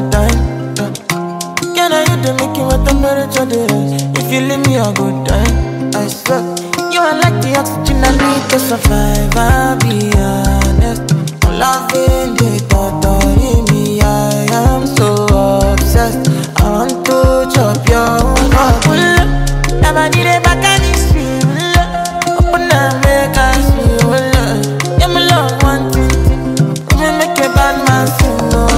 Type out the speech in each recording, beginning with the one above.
good time. Can I you to make you what temperature there is? If you leave me a good time, I swear. You are like the oxygen I need to survive, I'll be honest. I'm loving the thought of me, I am so obsessed. I want to chop your heart. Never did it back and it's real. Open up, make us feel. Yeah, my love, one thing. We make a bad man sing, no.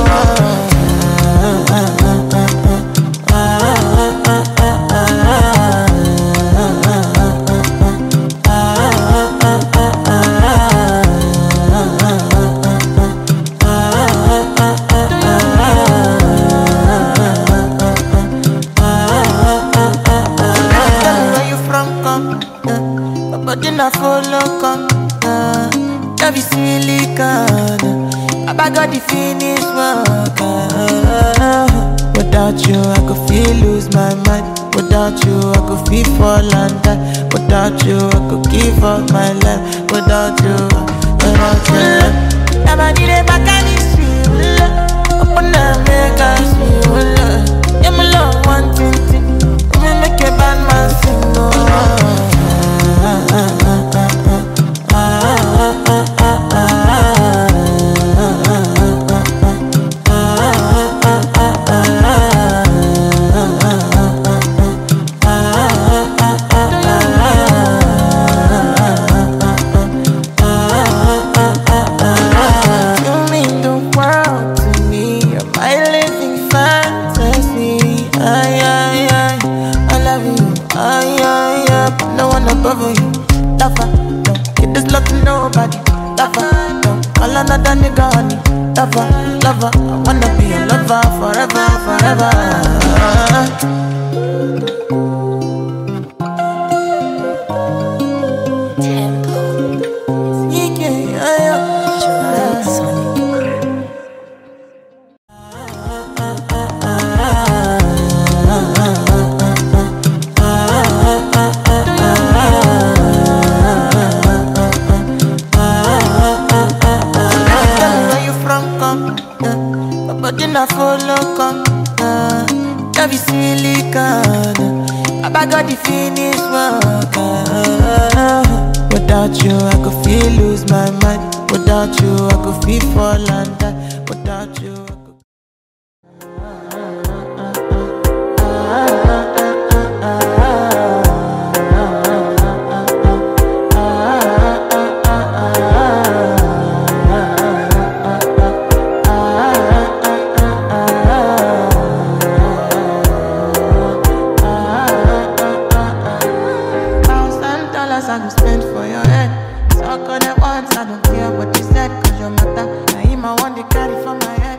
But then I follow come, love is silicone. I got the finish work. Without you, I could feel lose my mind. Without you, I could feel fall and die. Without you, I could give up my life. Without you, never did it back and it's real. Open up, make us feel. Yeah, my love, one thing. We make a bad man sing, no. Above you, lover, don't get this love to nobody. Lover, don't call another nigga honey. Lover, I wanna be a lover forever, forever. Tempo, yeah. But then I follow come, love is silicone. I got the finish work. Without you, I could feel lose my mind. Without you, I could feel fall and die. Without you, I could... I go spend for your head. Talk on it once, I don't care what you said. Cause your matter, now him I want to carry for my head.